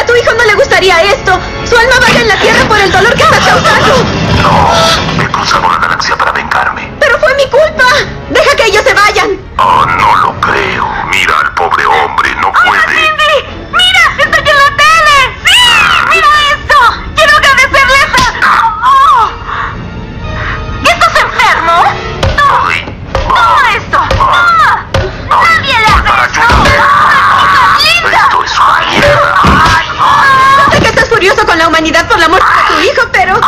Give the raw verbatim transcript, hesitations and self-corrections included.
tu hijo no le gustaría esto. Su alma vaga en la tierra por el dolor que está causando. No, he cruzado la galaxia para vengarme. Pero fue mi culpa. Deja que ellos se vayan. Oh, no lo creo. Mira al pobre hombre, no puede. ¡Hola, Cindy! ¡Mira! ¡Estoy en la tele! ¡Sí! ¡Mira esto! ¡Quiero agradecerles a... ¡Oh! ¿Estás enfermo? ¡Toma! ¡Toma esto! ¡Toma! ¡Nadie le hace esto! ¡Ah, linda! Esto es una mierda. Sé que estás furioso con la humanidad por la muerte de tu hijo, pero...